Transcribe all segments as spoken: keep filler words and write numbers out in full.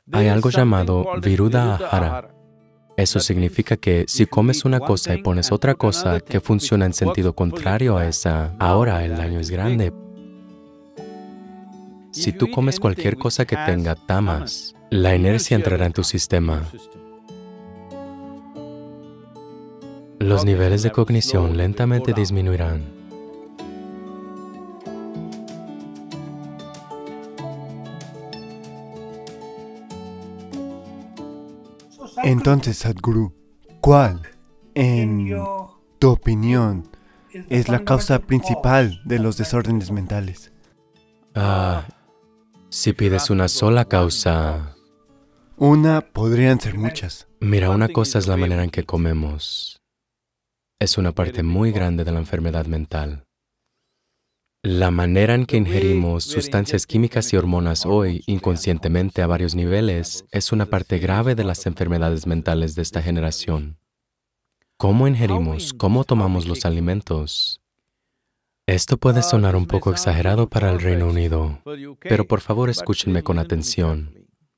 Hay algo llamado Viruddha Ahara. Eso significa que si comes una cosa y pones otra cosa que funciona en sentido contrario a esa, ahora el daño es grande. Si tú comes cualquier cosa que tenga tamas, la inercia entrará en tu sistema. Los niveles de cognición lentamente disminuirán. Entonces, Sadhguru, ¿cuál, en tu opinión, es la causa principal de los desórdenes mentales? Ah, si pides una sola causa... Una, podrían ser muchas. Mira, una cosa es la manera en que comemos. Es una parte muy grande de la enfermedad mental. La manera en que ingerimos sustancias químicas y hormonas hoy, inconscientemente a varios niveles, es una parte grave de las enfermedades mentales de esta generación. ¿Cómo ingerimos? ¿Cómo tomamos los alimentos? Esto puede sonar un poco exagerado para el Reino Unido, pero por favor escúchenme con atención.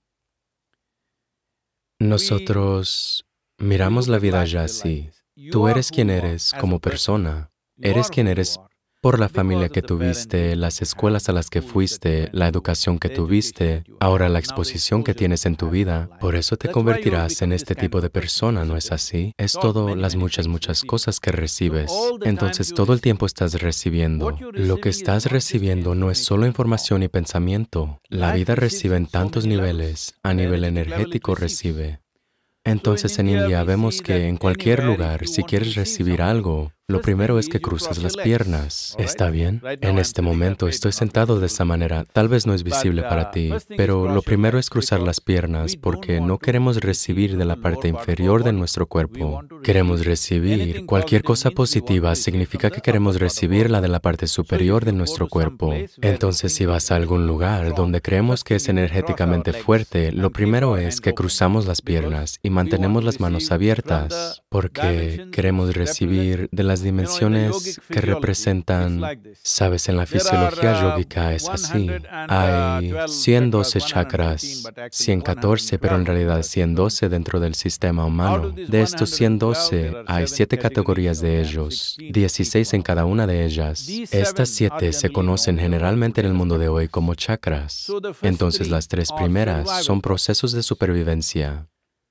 Nosotros miramos la vida ya así. Tú eres quien eres como persona. Eres quien eres por la familia que tuviste, las escuelas a las que fuiste, la educación que tuviste, ahora la exposición que tienes en tu vida. Por eso te convertirás en este tipo de persona, ¿no es así? Es todo las muchas, muchas cosas que recibes. Entonces todo el tiempo estás recibiendo. Lo que estás recibiendo no es solo información y pensamiento. La vida recibe en tantos niveles. A nivel energético recibe. Entonces en India vemos que en cualquier lugar, si quieres recibir algo, lo primero es que cruzas las piernas. ¿Está bien? En este momento estoy sentado de esa manera. Tal vez no es visible para ti, pero lo primero es cruzar las piernas porque no queremos recibir de la parte inferior de nuestro cuerpo. Queremos recibir. Cualquier cosa positiva significa que queremos recibirla de la parte superior de nuestro cuerpo. Entonces, si vas a algún lugar donde creemos que es energéticamente fuerte, lo primero es que cruzamos las piernas y mantenemos las manos abiertas porque queremos recibir de las dimensiones que representan, sabes, en la fisiología yógica es así. Hay ciento doce chakras, ciento catorce, pero en realidad ciento doce dentro del sistema humano. De estos ciento doce, hay siete categorías de ellos, dieciséis en cada una de ellas. Estas siete se conocen generalmente en el mundo de hoy como chakras. Entonces las tres primeras son procesos de supervivencia.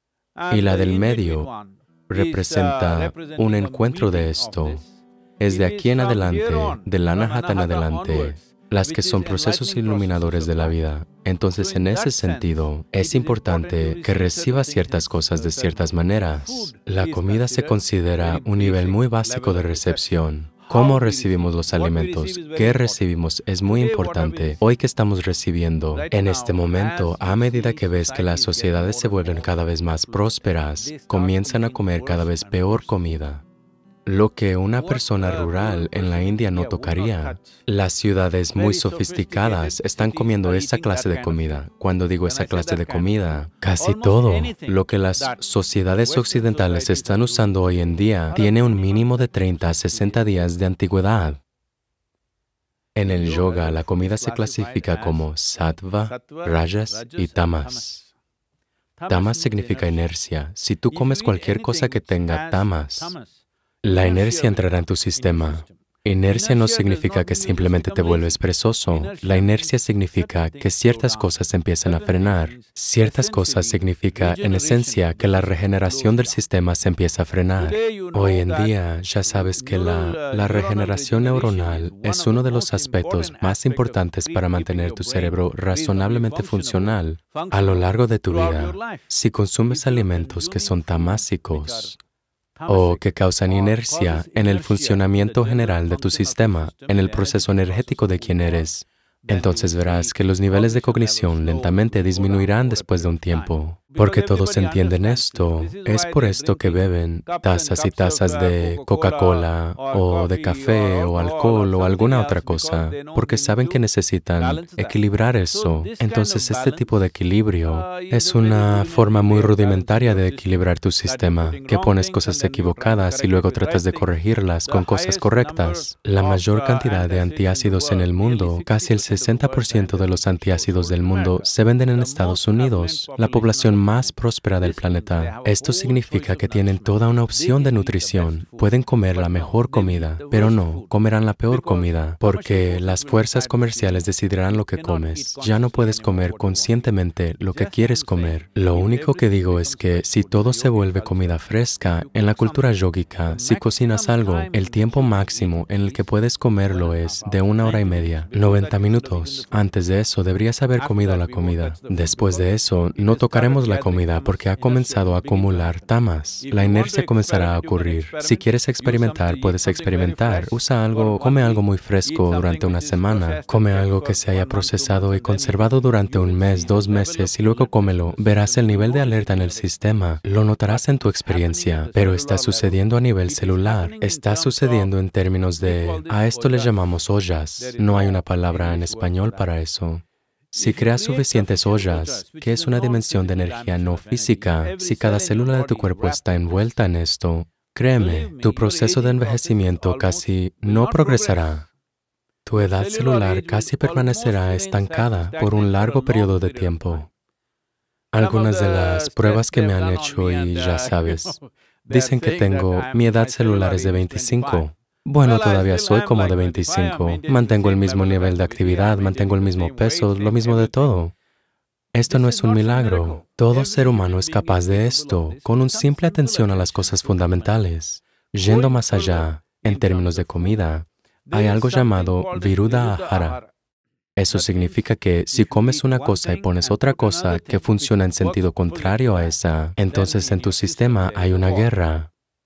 Y la del medio representa un encuentro de esto. Es de aquí en adelante, del Anahata en adelante, las que son procesos iluminadores de la vida. Entonces, en ese sentido, es importante que recibas ciertas cosas de ciertas maneras. La comida se considera un nivel muy básico de recepción. ¿Cómo recibimos los alimentos? ¿Qué recibimos? Es muy importante. Hoy que estamos recibiendo, en este momento, a medida que ves que las sociedades se vuelven cada vez más prósperas, comienzan a comer cada vez peor comida. Lo que una persona rural en la India no tocaría. Las ciudades muy sofisticadas están comiendo esa clase de comida. Cuando digo esa clase de comida, casi todo lo que las sociedades occidentales están usando hoy en día tiene un mínimo de treinta a sesenta días de antigüedad. En el yoga, la comida se clasifica como sattva, rajas y tamas. Tamas significa inercia. Si tú comes cualquier cosa que tenga tamas, la inercia entrará en tu sistema. Inercia no significa que simplemente te vuelves perezoso. La inercia significa que ciertas cosas empiezan a frenar. Ciertas cosas significa, en esencia, que la regeneración del sistema se empieza a frenar. Hoy en día, ya sabes que la, la regeneración neuronal es uno de los aspectos más importantes para mantener tu cerebro razonablemente funcional a lo largo de tu vida. Si consumes alimentos que son tamásicos, o que causan inercia en el funcionamiento general de tu sistema, en el proceso energético de quien eres, entonces verás que los niveles de cognición lentamente disminuirán después de un tiempo. Porque todos entienden esto. Es por esto que beben tazas y tazas de Coca-Cola o de café o alcohol o alguna otra cosa, porque saben que necesitan equilibrar eso. Entonces, este tipo de equilibrio es una forma muy rudimentaria de equilibrar tu sistema, que pones cosas equivocadas y luego tratas de corregirlas con cosas correctas. La mayor cantidad de antiácidos en el mundo, casi el sesenta por ciento de los antiácidos del mundo, se venden en Estados Unidos, la población más próspera del planeta. Esto significa que tienen toda una opción de nutrición. Pueden comer la mejor comida, pero no, comerán la peor comida, porque las fuerzas comerciales decidirán lo que comes. Ya no puedes comer conscientemente lo que quieres comer. Lo único que digo es que si todo se vuelve comida fresca, en la cultura yógica, si cocinas algo, el tiempo máximo en el que puedes comerlo es de una hora y media, noventa minutos. Antes de eso, deberías haber comido la comida. Después de eso, no tocaremos la comida porque ha comenzado a acumular tamas. La inercia comenzará a ocurrir. Si quieres experimentar, puedes experimentar. Usa algo, come algo muy fresco durante una semana. Come algo que se haya procesado y conservado durante un mes, dos meses y luego cómelo. Verás el nivel de alerta en el sistema. Lo notarás en tu experiencia, pero está sucediendo a nivel celular. Está sucediendo en términos de... A esto le llamamos ollas. No hay una palabra en español para eso. Si creas suficientes ollas, que es una dimensión de energía no física, si cada célula de tu cuerpo está envuelta en esto, créeme, tu proceso de envejecimiento casi no progresará. Tu edad celular casi permanecerá estancada por un largo periodo de tiempo. Algunas de las pruebas que me han hecho, y ya sabes, dicen que tengo, mi edad celular es de veinticinco. Bueno, todavía soy como de veinticinco. Mantengo el mismo nivel de actividad, mantengo el mismo peso, lo mismo de todo. Esto no es un milagro. Todo ser humano es capaz de esto, con una simple atención a las cosas fundamentales. Yendo más allá, en términos de comida, hay algo llamado Viruddha Ahara. Eso significa que si comes una cosa y pones otra cosa que funciona en sentido contrario a esa, entonces en tu sistema hay una guerra.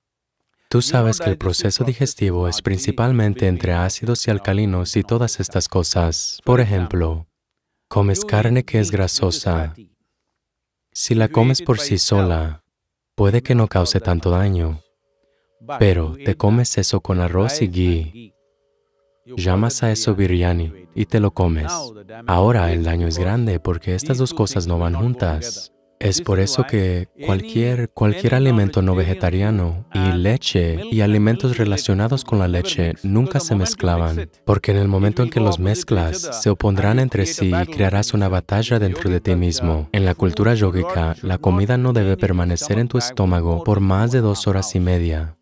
Tú sabes que el proceso digestivo es principalmente entre ácidos y alcalinos y todas estas cosas. Por ejemplo, comes carne que es grasosa. Si la comes por sí sola, puede que no cause tanto daño. Pero te comes eso con arroz y ghee. Llamas a eso biryani y te lo comes. Ahora el daño es grande porque estas dos cosas no van juntas. Es por eso que cualquier, cualquier alimento no vegetariano y leche y alimentos relacionados con la leche nunca se mezclaban, porque en el momento en que los mezclas, se opondrán entre sí y crearás una batalla dentro de ti mismo. En la cultura yógica, la comida no debe permanecer en tu estómago por más de dos horas y media.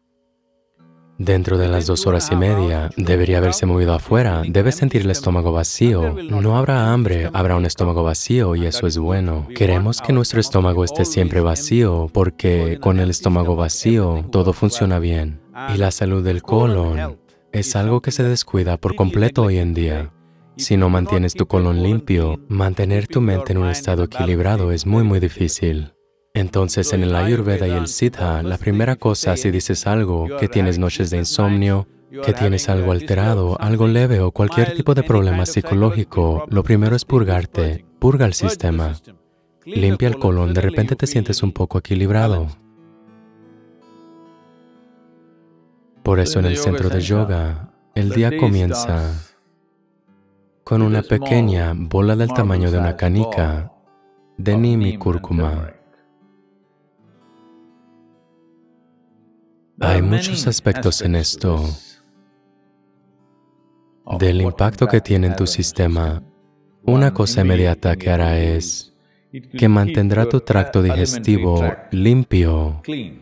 Dentro de las dos horas y media, debería haberse movido afuera, debes sentir el estómago vacío. No habrá hambre, habrá un estómago vacío y eso es bueno. Queremos que nuestro estómago esté siempre vacío, porque con el estómago vacío, todo funciona bien. Y la salud del colon es algo que se descuida por completo hoy en día. Si no mantienes tu colon limpio, mantener tu mente en un estado equilibrado es muy, muy difícil. Entonces, en el Ayurveda y el Siddha, la primera cosa, si dices algo, que tienes noches de insomnio, que tienes algo alterado, algo leve o cualquier tipo de problema psicológico, lo primero es purgarte, purga el sistema. Limpia el colon, de repente te sientes un poco equilibrado. Por eso en el centro de yoga, el día comienza con una pequeña bola del tamaño de una canica de neem y cúrcuma. Hay muchos aspectos en esto del impacto que tiene en tu sistema. Una cosa inmediata que hará es que mantendrá tu tracto digestivo limpio.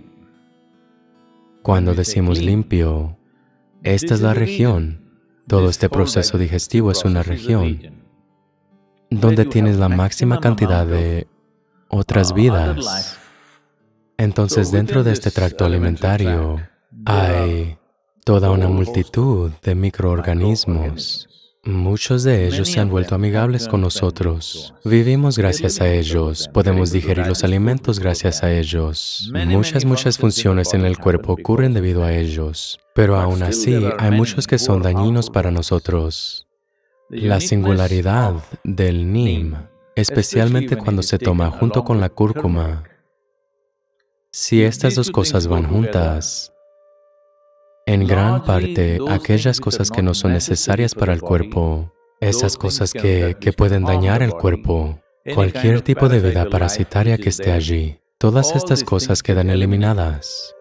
Cuando decimos limpio, esta es la región. Todo este proceso digestivo es una región donde tienes la máxima cantidad de otras vidas. Entonces, dentro de este tracto alimentario hay toda una multitud de microorganismos. Muchos de ellos se han vuelto amigables con nosotros. Vivimos gracias a ellos. Podemos digerir los alimentos gracias a ellos. Muchas, muchas funciones en el cuerpo ocurren debido a ellos. Pero aún así, hay muchos que son dañinos para nosotros. La singularidad del neem especialmente cuando se toma junto con la cúrcuma. Si estas dos cosas van juntas, en gran parte, aquellas cosas que no son necesarias para el cuerpo, esas cosas que, que pueden dañar el cuerpo, cualquier tipo de vida parasitaria que esté allí, todas estas cosas quedan eliminadas.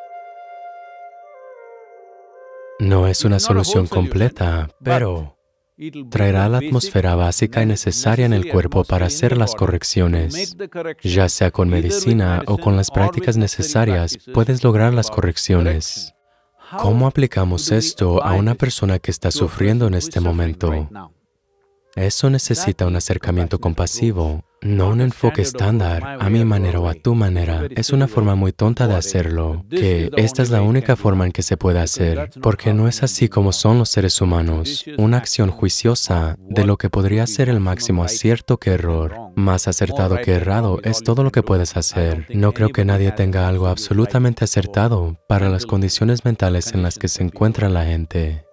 No es una solución completa, pero traerá la atmósfera básica y necesaria en el cuerpo para hacer las correcciones. Ya sea con medicina o con las prácticas necesarias, puedes lograr las correcciones. ¿Cómo aplicamos esto a una persona que está sufriendo en este momento? Eso necesita un acercamiento compasivo, no un enfoque estándar, a mi manera o a tu manera. Es una forma muy tonta de hacerlo, que esta es la única forma en que se puede hacer, porque no es así como son los seres humanos. Una acción juiciosa de lo que podría ser el máximo acierto que error, más acertado que errado, es todo lo que puedes hacer. No creo que nadie tenga algo absolutamente acertado para las condiciones mentales en las que se encuentra la gente.